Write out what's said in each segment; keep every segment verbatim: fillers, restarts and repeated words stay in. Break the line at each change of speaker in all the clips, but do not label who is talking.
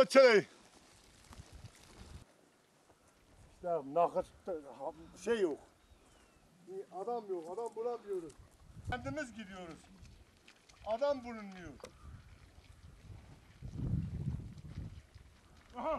çay. İşte nakit şey yok. Adam yok, adam bulamıyoruz. Kendimiz gidiyoruz. Adam bulunmuyor. Aha.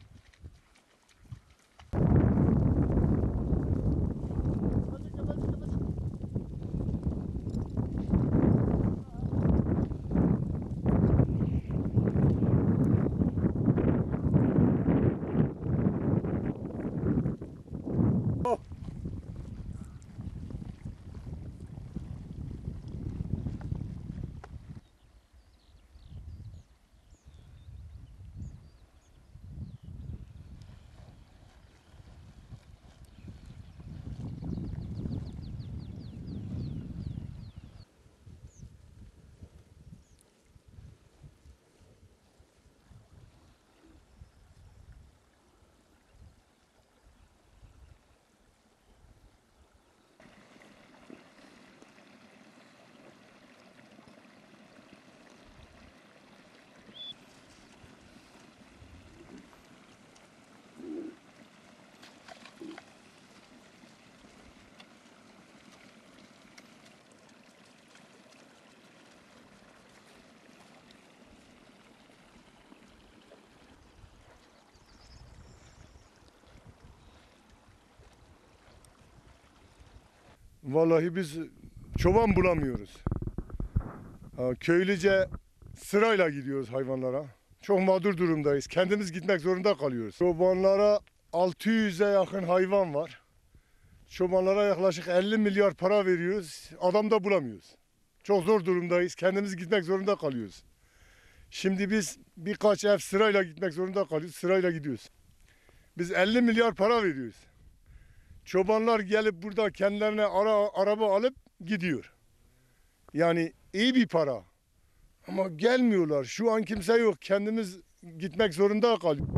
Vallahi biz çoban bulamıyoruz. Köylüce sırayla gidiyoruz hayvanlara. Çok mağdur durumdayız. Kendimiz gitmek zorunda kalıyoruz. Çobanlara altı yüze yakın hayvan var. Çobanlara yaklaşık elli milyar para veriyoruz. Adam da bulamıyoruz. Çok zor durumdayız. Kendimiz gitmek zorunda kalıyoruz. Şimdi biz birkaç ev sırayla gitmek zorunda kalıyoruz. Sırayla gidiyoruz. Biz elli milyar para veriyoruz. Çobanlar gelip burada kendilerine ara, araba alıp gidiyor. Yani iyi bir para. Ama gelmiyorlar. Şu an kimse yok. Kendimiz gitmek zorunda kalıyoruz.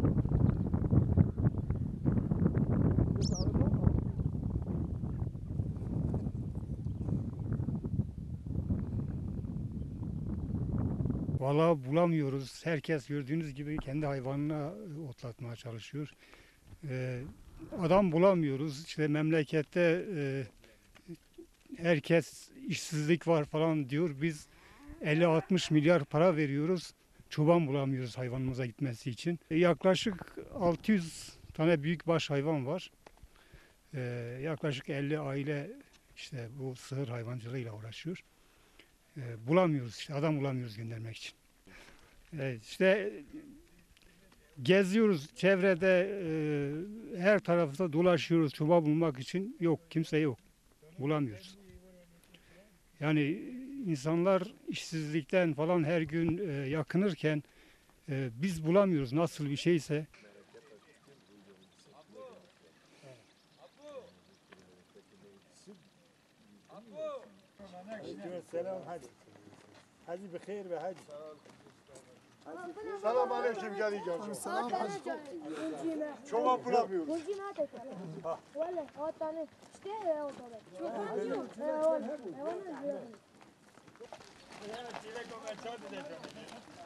Vallahi bulamıyoruz. Herkes gördüğünüz gibi kendi hayvanına otlatmaya çalışıyor. Ee, adam bulamıyoruz. İşte memlekette e, herkes işsizlik var falan diyor. Biz elli altmış milyar para veriyoruz. Çoban bulamıyoruz hayvanımıza gitmesi için. E, yaklaşık altı yüz tane büyükbaş hayvan var. E, yaklaşık elli aile işte bu sığır hayvancılığıyla uğraşıyor. E, bulamıyoruz işte adam bulamıyoruz göndermek için. E, işte geziyoruz çevrede e, her tarafta dolaşıyoruz çoban bulmak için yok kimse yok bulamıyoruz. Yani insanlar işsizlikten falan her gün e, yakınırken e, biz bulamıyoruz nasıl bir şeyse.
Selam hadi. Hadi bixeyr ve hadi.
Selam aleyküm gel gel.
Selam hadi.
Çoban bulamıyoruz.
ولا هو الثاني اشتري هو طبعا